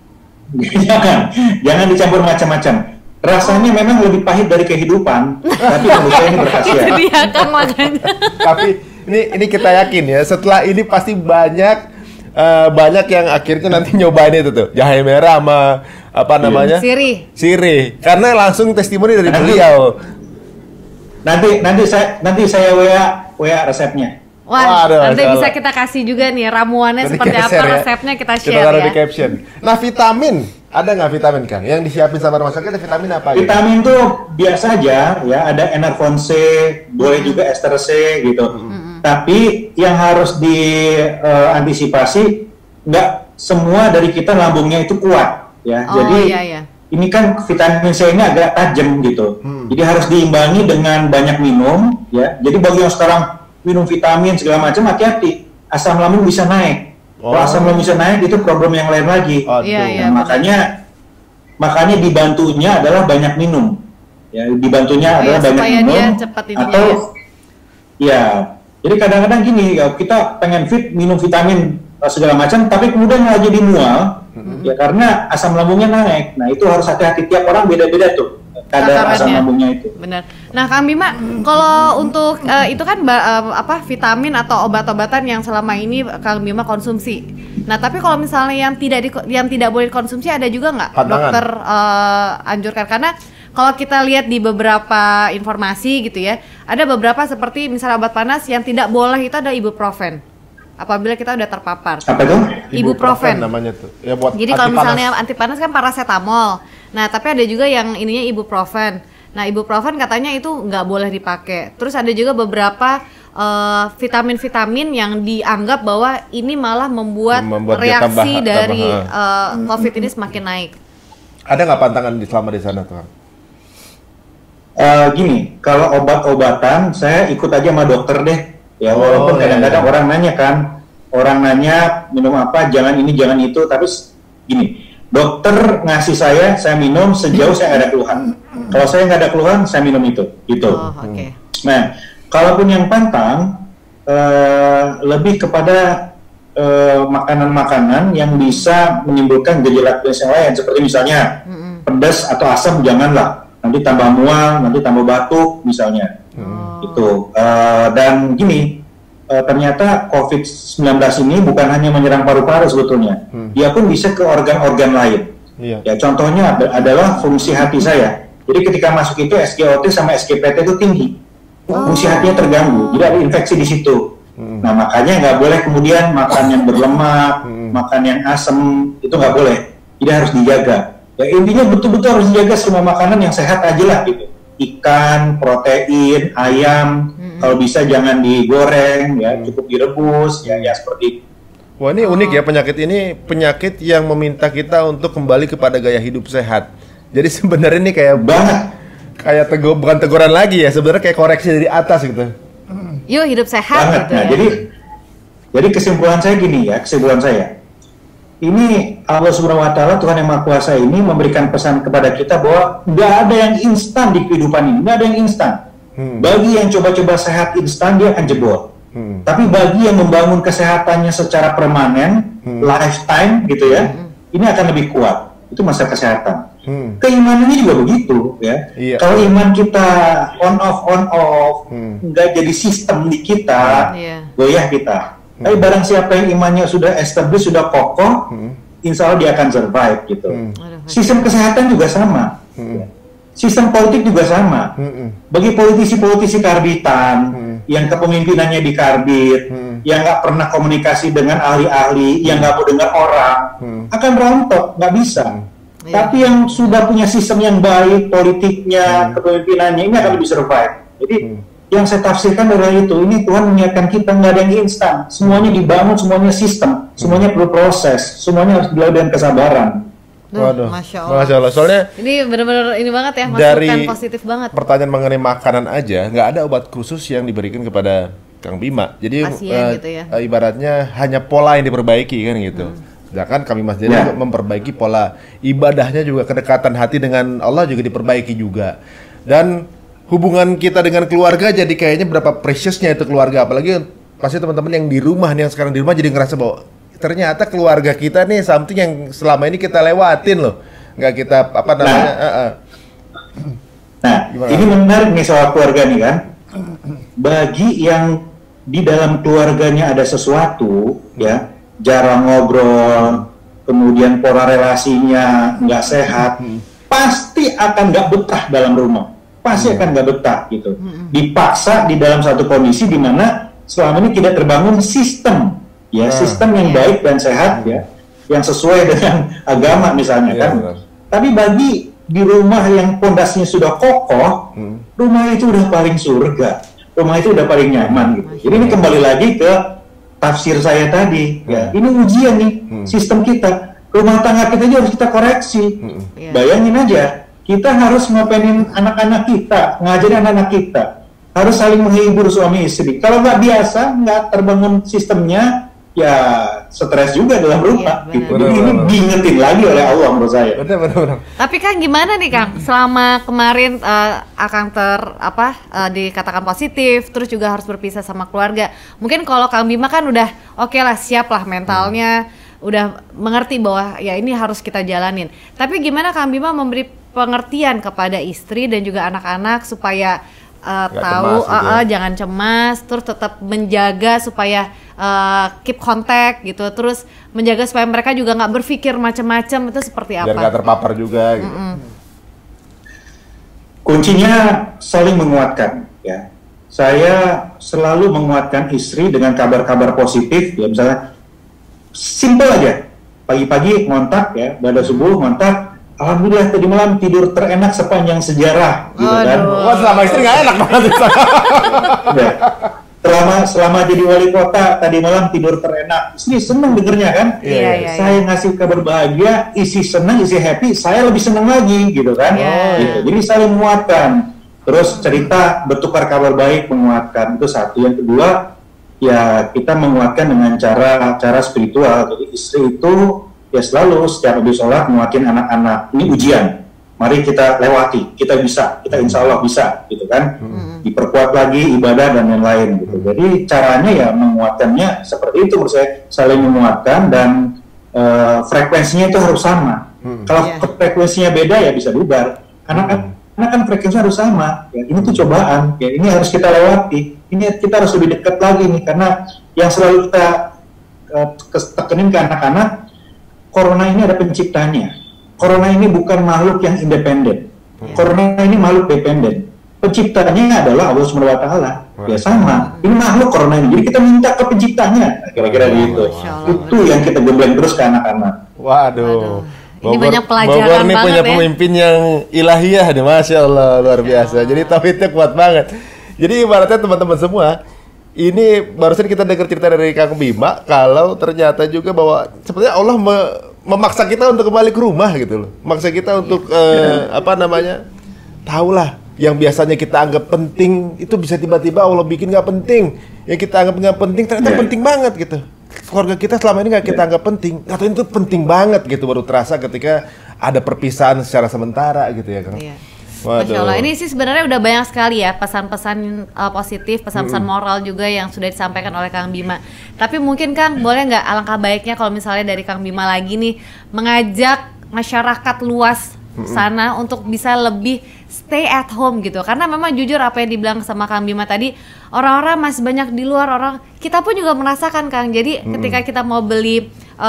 Jangan dicampur macam-macam. Rasanya memang lebih pahit dari kehidupan, tapi menurut saya ini berkhasiat. Itu dia kan makanya. Tapi ini kita yakin ya, setelah ini pasti banyak yang akhirnya nanti nyobain itu tuh jahe merah sama apa namanya sirih, karena langsung testimoni dari beliau. Nanti saya WA resepnya. Wah, nanti bisa kita kasih juga nih ramuannya nanti seperti apa resepnya kita share kita taruh di caption. Nah, vitamin ada nggak vitamin kan? Yang disiapin sama rumah sakit ada vitamin apa? Vitamin tuh biasa aja ya, ada Enervon C, boleh juga ester C gitu. Tapi yang harus diantisipasi nggak semua dari kita lambungnya itu kuat ya. Jadi ini kan vitamin C ini agak tajam gitu. Jadi harus diimbangi dengan banyak minum ya. Jadi bagi yang sekarang minum vitamin segala macam, hati-hati, asam lambung bisa naik. Kalau asam lambung bisa naik itu problem yang lain lagi. Makanya dibantunya adalah banyak minum. Ya, dibantunya adalah banyak minum. Atau ya, jadi kadang-kadang gini, kita pengen fit, minum vitamin segala macam, tapi kemudian nggak jadi mual, ya karena asam lambungnya naik. Nah itu harus hati-hati, tiap orang beda-beda tuh kadar asam lambungnya itu. Benar. Nah, Kang Bima, kalau untuk itu kan vitamin atau obat-obatan yang selama ini Kang Bima konsumsi. Nah, tapi kalau misalnya yang tidak boleh dikonsumsi ada juga nggak dokter anjurkan? Karena kalau kita lihat di beberapa informasi gitu ya, ada beberapa seperti misalnya obat panas yang tidak boleh itu ada ibuprofen. Apabila kita udah terpapar. Apa itu? Ibuprofen namanya tuh. Ya, buat jadi kalau misalnya anti panas kan paracetamol. Nah, tapi ada juga yang ininya ibuprofen. Nah, ibuprofen katanya itu nggak boleh dipakai. Terus ada juga beberapa vitamin-vitamin yang dianggap bahwa ini malah membuat reaksi dari COVID ini semakin naik. Ada nggak pantangan selama di sana tuh? Gini, kalau obat-obatan saya ikut aja sama dokter deh. Ya walaupun kadang-kadang orang nanya minum apa, jangan ini jangan itu, tapi gini, dokter ngasih saya minum sejauh saya nggak ada keluhan. Kalau saya nggak ada keluhan, saya minum itu, gitu. Nah, kalaupun yang pantang, lebih kepada makanan-makanan yang bisa menimbulkan gejala klinis yang lain, seperti misalnya pedas atau asam janganlah, nanti tambah mual, nanti tambah batuk misalnya, itu. Dan gini, ternyata COVID-19 ini bukan hanya menyerang paru-paru sebetulnya, dia pun bisa ke organ-organ lain. Ya, contohnya adalah fungsi hati saya. Jadi ketika masuk itu SGOT sama SGPT itu tinggi, fungsi hatinya terganggu, jadi ada infeksi di situ. Nah makanya nggak boleh kemudian makan yang berlemak, makan yang asam, itu nggak boleh. Jadi harus dijaga. Ya intinya betul-betul harus dijaga semua makanan yang sehat aja lah gitu. Ikan, protein, ayam, kalau bisa jangan digoreng, ya cukup direbus, ya seperti itu. Wah ini unik ya, penyakit yang meminta kita untuk kembali kepada gaya hidup sehat. Jadi sebenarnya ini kayak bukan teguran lagi ya, sebenarnya kayak koreksi dari atas gitu. Yuk hidup sehat gitu. Nah, jadi kesimpulan saya gini ya, ini Allah Subhanahu Wa Taala, Tuhan yang Maha Kuasa ini memberikan pesan kepada kita bahwa nggak ada yang instan di kehidupan ini, nggak ada yang instan. Bagi yang coba-coba sehat instan dia akan jebol. Tapi bagi yang membangun kesehatannya secara permanen, lifetime gitu ya, ini akan lebih kuat. Itu masalah kesehatan. Keimanannya juga begitu ya. Kalau iman kita on off, nggak jadi sistem di kita, goyah kita. Tapi barang siapa yang imannya sudah established, sudah kokoh, insya Allah dia akan survive gitu. Sistem kesehatan juga sama. Sistem politik juga sama. Bagi politisi-politisi karbitan, yang kepemimpinannya dikarbit, yang nggak pernah komunikasi dengan ahli-ahli, yang nggak mau dengar orang, akan rontok, nggak bisa. Tapi yang sudah punya sistem yang baik, politiknya, kepemimpinannya, ini akan lebih survive. Jadi yang saya tafsirkan adalah itu, ini Tuhan mengingatkan kita nggak ada yang instan, semuanya dibangun, semuanya sistem, semuanya perlu proses, semuanya harus dilalui dengan kesabaran. Waduh, Masya Allah. Soalnya ini benar-benar ini banget ya, masukan positif banget. Pertanyaan mengenai makanan aja, nggak ada obat khusus yang diberikan kepada Kang Bima. Jadi gitu ya. Ibaratnya hanya pola yang diperbaiki kan gitu. Sedangkan kami Mas Jadi memperbaiki pola ibadahnya juga, kedekatan hati dengan Allah juga diperbaiki juga. Dan hubungan kita dengan keluarga jadi kayaknya berapa preciousnya itu keluarga. Apalagi pasti teman-teman yang di rumah nih, yang sekarang di rumah jadi ngerasa bahwa ternyata keluarga kita nih something yang selama ini kita lewatin loh. Nggak kita ini menarik nih soal keluarga nih kan. Bagi yang di dalam keluarganya ada sesuatu ya, jarang ngobrol, kemudian pola relasinya nggak sehat, pasti akan nggak betah dalam rumah, pasti akan nggak betah gitu. Dipaksa di dalam satu kondisi di mana selama ini tidak terbangun sistem, ya sistem yang baik dan sehat ya, yang sesuai dengan agama misalnya kan. Tapi bagi di rumah yang pondasinya sudah kokoh, rumah itu udah paling surga, rumah itu udah paling nyaman gitu. Jadi ini kembali lagi ke tafsir saya tadi, ya ini ujian nih sistem kita, rumah tangga kita juga harus kita koreksi. Bayangin aja, kita harus ngopenin anak-anak kita, ngajarin anak-anak kita, harus saling menghibur suami istri. Kalau nggak biasa, nggak terbangun sistemnya, ya stres juga dalam rumah. Jadi ini diingetin lagi oleh Allah menurut saya. Benar. Tapi Kang gimana nih Kang? Selama kemarin Akang dikatakan positif, terus juga harus berpisah sama keluarga. Mungkin kalau Kang Bima kan udah oke lah, siap lah mentalnya, udah mengerti bahwa ya ini harus kita jalanin. Tapi gimana Kang Bima memberi pengertian kepada istri dan juga anak-anak supaya tahu jangan cemas, terus tetap menjaga supaya keep contact gitu, terus menjaga supaya mereka juga nggak berpikir macam-macam, itu seperti apa? Biar nggak terpapar juga gitu. Kuncinya saling menguatkan ya. Saya selalu menguatkan istri dengan kabar-kabar positif ya, misalnya simple aja, pagi-pagi ngontak ya, pada subuh ngontak, alhamdulillah tadi malam tidur terenak sepanjang sejarah gitu kan. Wah, sama istri nggak enak banget. Setelah selama jadi wali kota tadi malam tidur terenak, istri senang dengernya kan? Iya. Saya ngasih kabar bahagia, isi senang, isi happy, saya lebih senang lagi gitu kan? Gitu. Jadi saling menguatkan. Terus cerita bertukar kabar baik, menguatkan, itu satu. Yang kedua, ya kita menguatkan dengan cara spiritual. Jadi istri itu ya selalu setiap habis sholat menguatkan anak-anak. Ini ujian. Mari kita lewati, kita bisa, kita insya Allah bisa, gitu kan? Diperkuat lagi ibadah dan lain-lain, gitu. Jadi caranya ya menguatkannya seperti itu, menurut saya, saling menguatkan dan frekuensinya itu harus sama. Kalau frekuensinya beda ya bisa bubar. Karena kan frekuensinya harus sama. Ya, ini tuh cobaan, ya ini harus kita lewati. Ini kita harus lebih dekat lagi nih, karena yang selalu kita tekenin ke anak-anak, corona ini ada penciptanya. Corona ini bukan makhluk yang independen. Corona ini makhluk dependen. Penciptanya adalah Allah SWT. Ya sama. Ini makhluk corona ini. Jadi kita minta ke penciptanya. Kira-kira gitu. Itu yang kita gembleng terus ke anak-anak. Waduh. Ini banyak pelajaran Bogor ini banget punya pemimpin yang ilahiyah nih, Masya Allah, luar biasa. Jadi tauhidnya kuat banget. Jadi ibaratnya teman-teman semua, ini barusan kita dengar cerita dari Kang Bima, kalau ternyata juga bahwa sebenarnya Allah memaksa kita untuk kembali ke rumah gitu loh. Maksa kita untuk tahulah yang biasanya kita anggap penting itu bisa tiba-tiba Allah bikin nggak penting. Yang kita anggap nggak penting ternyata penting banget gitu. Keluarga kita selama ini nggak kita anggap penting, atau itu penting banget gitu, baru terasa ketika ada perpisahan secara sementara gitu ya Kang. Masya Allah, ini sih sebenarnya udah banyak sekali ya pesan-pesan positif, pesan-pesan moral juga yang sudah disampaikan oleh Kang Bima. Tapi mungkin Kang, boleh nggak alangkah baiknya kalau misalnya dari Kang Bima lagi nih mengajak masyarakat luas sana untuk bisa lebih stay at home gitu. Karena memang jujur apa yang dibilang sama Kang Bima tadi, orang-orang masih banyak di luar, kita pun juga merasakan Kang. Jadi ketika kita mau beli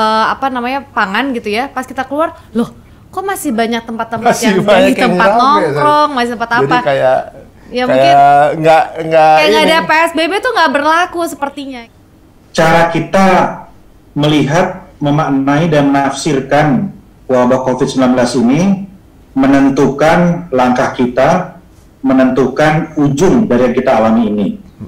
pangan gitu ya, pas kita keluar, loh kok masih banyak tempat-tempat yang jadi tempat nongkrong, masih tempat apa? Jadi kayak mungkin nggak ada PSBB tuh nggak berlaku sepertinya. Cara kita melihat, memaknai dan menafsirkan wabah COVID-19 ini menentukan langkah kita, menentukan ujung dari yang kita alami ini.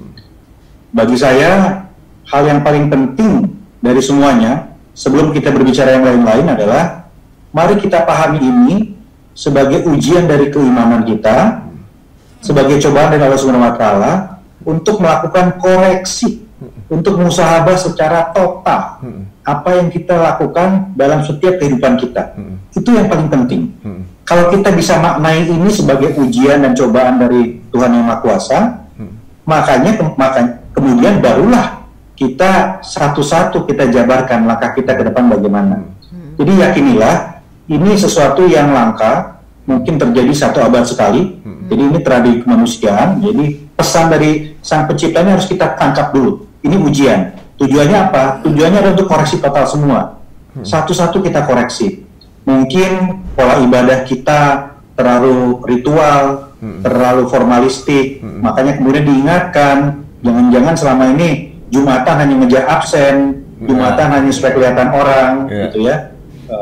Bagi saya, hal yang paling penting dari semuanya, sebelum kita berbicara yang lain-lain adalah mari kita pahami ini sebagai ujian dari keimanan kita, sebagai cobaan dari Allah SWT untuk melakukan koreksi, untuk muhasabah secara total apa yang kita lakukan dalam setiap kehidupan kita. Itu yang paling penting. Kalau kita bisa maknai ini sebagai ujian dan cobaan dari Tuhan Yang Maha Kuasa, makanya kemudian barulah kita satu-satu kita jabarkan langkah kita ke depan bagaimana. Jadi yakinilah ini sesuatu yang langka, mungkin terjadi 1 abad sekali. Jadi ini tragedi kemanusiaan. Jadi pesan dari Sang Pencipta ini harus kita tangkap dulu. Ini ujian. Tujuannya apa? Tujuannya adalah untuk koreksi total semua. Satu-satu kita koreksi. Mungkin pola ibadah kita terlalu ritual, terlalu formalistik. Makanya kemudian diingatkan, jangan-jangan selama ini Jumatan hanya ngejar absen, Jumatan hanya supaya kelihatan orang, gitu ya.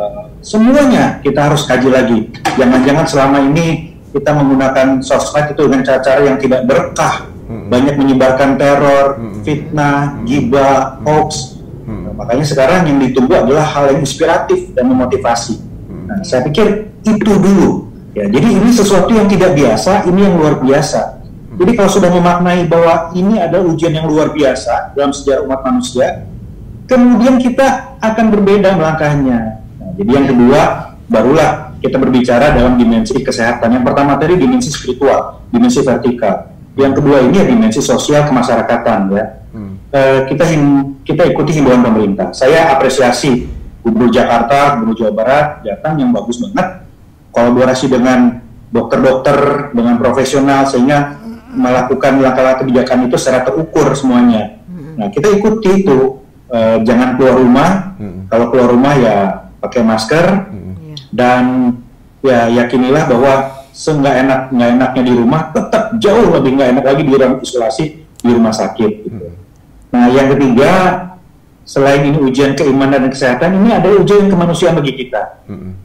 Semuanya kita harus kaji lagi. Jangan-jangan selama ini kita menggunakan sosmed itu dengan cara-cara yang tidak berkah, banyak menyebarkan teror, fitnah, gibah, hoax. Makanya sekarang yang ditunggu adalah hal yang inspiratif dan memotivasi. Nah, saya pikir itu dulu. Ya, jadi ini sesuatu yang tidak biasa, ini yang luar biasa. Jadi kalau sudah memaknai bahwa ini adalah ujian yang luar biasa dalam sejarah umat manusia, kemudian kita akan berbeda melangkahnya. Nah, jadi yang kedua, barulah kita berbicara dalam dimensi kesehatan. Yang pertama tadi dimensi spiritual, dimensi vertikal. Yang kedua ini dimensi sosial kemasyarakatan. Ya. Kita ikuti himbauan pemerintah. Saya apresiasi Gubernur Jakarta, Gubernur Jawa Barat, Jateng yang bagus banget, kolaborasi dengan dokter-dokter, dengan profesional, sehingga melakukan langkah-langkah kebijakan itu secara terukur semuanya. Nah, kita ikuti itu, jangan keluar rumah, kalau keluar rumah ya pakai masker, dan ya yakinilah bahwa nggak enaknya di rumah, tetap jauh lebih nggak enak lagi di ruang isolasi di rumah sakit. Gitu. Nah, yang ketiga, selain ini ujian keimanan dan kesehatan, ini adalah ujian kemanusiaan bagi kita.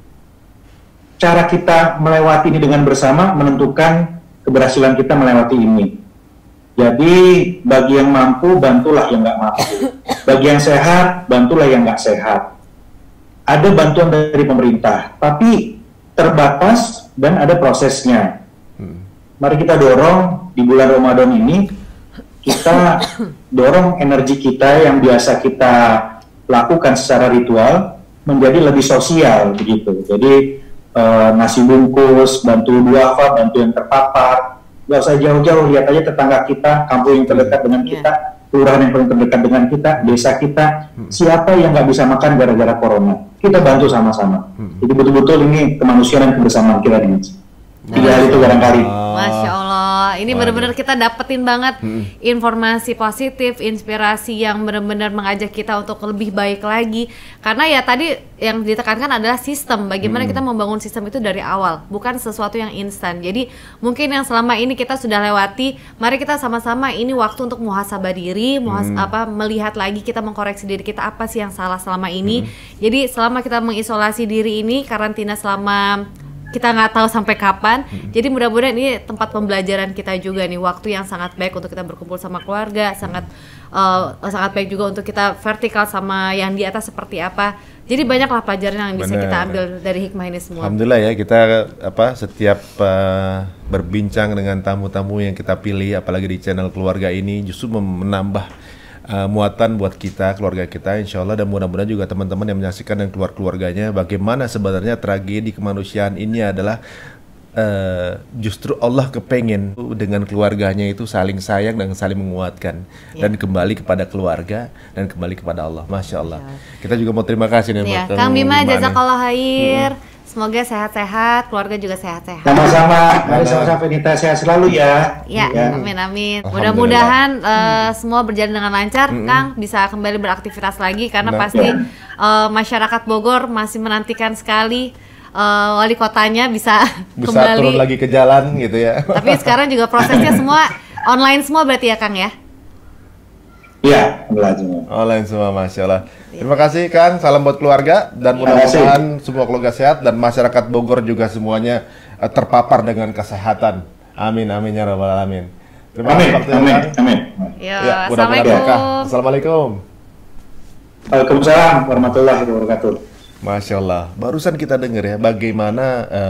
Cara kita melewati ini dengan bersama menentukan keberhasilan kita melewati ini. Jadi bagi yang mampu, bantulah yang nggak mampu. Bagi yang sehat, bantulah yang nggak sehat. Ada bantuan dari pemerintah, tapi terbatas dan ada prosesnya. Mari kita dorong di bulan Ramadan ini, kita dorong energi kita yang biasa kita lakukan secara ritual menjadi lebih sosial begitu. Jadi nasi bungkus, bantu duafa, bantu yang terpapar. Gak usah jauh-jauh, lihat aja tetangga kita, kampung yang terdekat dengan kita, kelurahan yang paling terdekat dengan kita, desa kita, siapa yang nggak bisa makan gara-gara corona. Kita bantu sama-sama. Jadi betul-betul ini kemanusiaan dan kebersamaan kita nih. Tiga hal itu barangkali. Masya Allah, ini benar-benar kita dapetin banget informasi positif, inspirasi yang benar-benar mengajak kita untuk lebih baik lagi. Karena ya tadi yang ditekankan adalah sistem, bagaimana kita membangun sistem itu dari awal, bukan sesuatu yang instan. Jadi mungkin yang selama ini kita sudah lewati, mari kita sama-sama ini waktu untuk muhasabah diri, melihat lagi, kita mengkoreksi diri kita apa sih yang salah selama ini. Jadi selama kita mengisolasi diri ini, karantina selama kita nggak tahu sampai kapan. Jadi mudah-mudahan ini tempat pembelajaran kita juga nih, waktu yang sangat baik untuk kita berkumpul sama keluarga, sangat baik juga untuk kita vertikal sama yang di atas seperti apa. Jadi banyaklah pelajaran yang bisa kita ambil dari hikmah ini semua. Alhamdulillah ya, kita setiap berbincang dengan tamu-tamu yang kita pilih, apalagi di channel keluarga ini, justru menambah muatan buat kita, keluarga kita, insya Allah. Dan mudah-mudahan juga teman-teman yang menyaksikan dan keluarganya, bagaimana sebenarnya tragedi kemanusiaan ini adalah justru Allah kepengen dengan keluarganya itu saling sayang dan saling menguatkan, dan kembali kepada keluarga dan kembali kepada Allah. Masya Allah. Kita juga mau terima kasih nih Kang Bima, jazakallah khair. Semoga sehat-sehat, keluarga juga sehat-sehat. Sama-sama, sama-sama Venita, sehat selalu ya. Ya, amin. Mudah-mudahan semua berjalan dengan lancar, Kang bisa kembali beraktivitas lagi, karena pasti masyarakat Bogor masih menantikan sekali wali kotanya bisa kembali turun lagi ke jalan gitu ya. Tapi sekarang juga prosesnya semua online semua berarti ya, Kang ya? Iya, online semua, Masya Allah. Terima kasih Kang, salam buat keluarga, dan mudah-mudahan semua keluarga sehat dan masyarakat Bogor juga semuanya terpapar dengan kesehatan. Amin, amin ya rabbal alamin. Terima kasih waktunya Kang. Amin. Ya, mudah-mudahan. Assalamualaikum. Waalaikumsalam warahmatullahi wabarakatuh. Masya Allah, barusan kita dengar ya bagaimana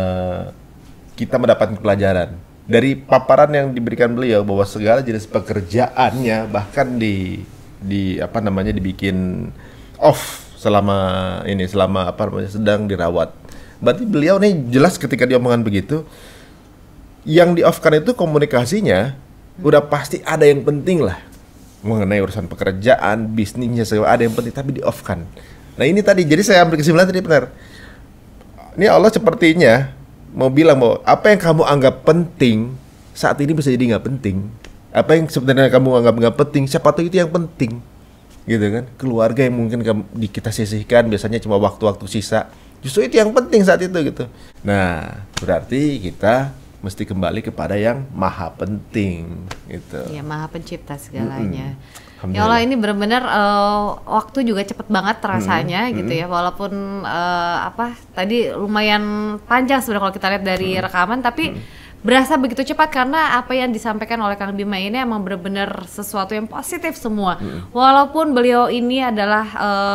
kita mendapatkan pelajaran dari paparan yang diberikan beliau, bahwa segala jenis pekerjaannya bahkan dibikin off selama sedang dirawat. Berarti beliau nih jelas ketika dia omongan begitu, yang di-off-kan itu komunikasinya udah pasti ada yang penting lah, mengenai urusan pekerjaan, bisnisnya, ada yang penting, tapi di-off-kan. Nah ini tadi, jadi saya ambil kesimpulan tadi benar. Ini Allah sepertinya mau bilang bahwa apa yang kamu anggap penting saat ini bisa jadi nggak penting. Apa yang sebenarnya kamu anggap nggak penting, siapa tahu itu yang penting, gitu kan? Keluarga yang mungkin kita sisihkan biasanya cuma waktu-waktu sisa, justru itu yang penting saat itu gitu. Nah berarti kita mesti kembali kepada yang maha penting, gitu. Ya, maha pencipta segalanya. Ya Allah, ini benar-benar waktu juga cepet banget rasanya gitu ya, walaupun tadi lumayan panjang sebenarnya kalau kita lihat dari rekaman, tapi berasa begitu cepat karena apa yang disampaikan oleh Kang Bima ini emang benar-benar sesuatu yang positif semua. Walaupun beliau ini adalah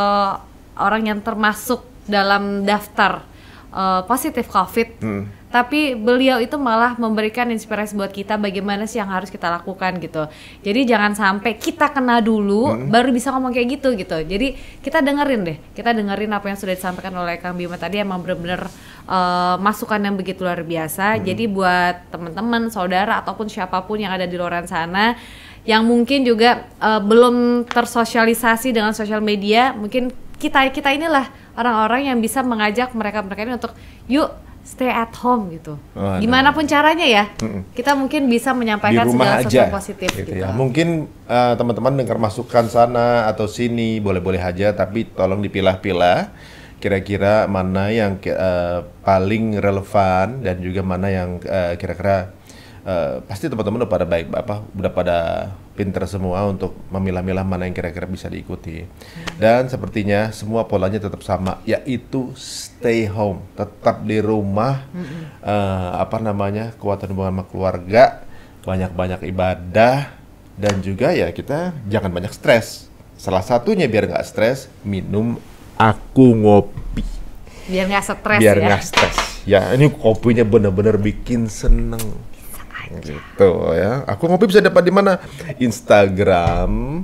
orang yang termasuk dalam daftar positif COVID, tapi beliau itu malah memberikan inspirasi buat kita bagaimana sih yang harus kita lakukan gitu. Jadi jangan sampai kita kena dulu baru bisa ngomong kayak gitu. Jadi kita dengerin apa yang sudah disampaikan oleh Kang Bima tadi, emang benar-benar masukan yang begitu luar biasa. Jadi buat teman-teman, saudara ataupun siapapun yang ada di luar sana yang mungkin juga belum tersosialisasi dengan sosial media, mungkin kita inilah orang-orang yang bisa mengajak mereka ini untuk yuk stay at home gitu. Gimana pun caranya ya, kita mungkin bisa menyampaikan segala sesuatu positif gitu. Ya. Mungkin teman-teman dengar masukan sana atau sini boleh-boleh aja, tapi tolong dipilah-pilah kira-kira mana yang paling relevan dan juga mana yang kira-kira pasti teman-teman udah pada pinter semua untuk memilah-milah mana yang kira-kira bisa diikuti. Dan sepertinya semua polanya tetap sama, yaitu stay home, tetap di rumah, kuatan hubungan sama keluarga, banyak-banyak ibadah, Dan juga ya kita jangan banyak stres. Salah satunya biar nggak stres, minum Aku Ngopi. Biar nggak stres biar ya. Nggak stres. Ya ini kopinya bener-bener bikin seneng. Gitu ya. Aku Ngopi bisa dapat di mana? Instagram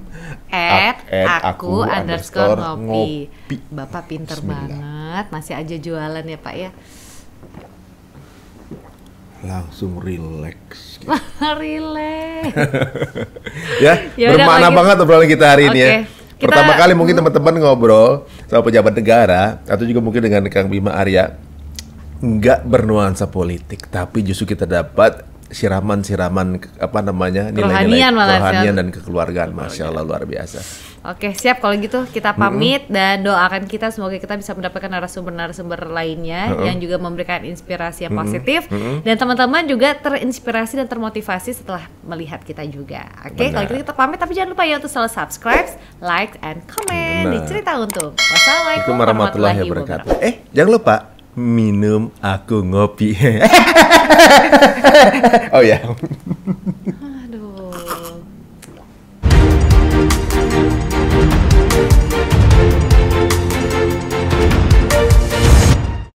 @aku_ngopi. Bapak pinter banget, masih aja jualan ya Pak ya. Langsung relax. Relax. Ya, Yaudah, bermakna gitu. banget obrolan kita hari ini ya. Kita- Pertama kali mungkin teman-teman ngobrol sama pejabat negara atau juga mungkin dengan Kang Bima Arya nggak bernuansa politik, tapi justru kita dapat siraman-siraman nilai-nilai kerohanian dan kekeluargaan. Masya Allah, luar biasa. Oke, siap kalau gitu kita pamit dan doakan kita semoga kita bisa mendapatkan narasumber-narasumber lainnya yang juga memberikan inspirasi yang positif dan teman-teman juga terinspirasi dan termotivasi setelah melihat kita juga. Oke, kalau gitu kita pamit tapi jangan lupa ya untuk selalu subscribe, like, and comment di Cerita Untung. Wassalamualaikum warahmatullahi wabarakatuh. Jangan lupa minum Aku Ngopi. Oh ya.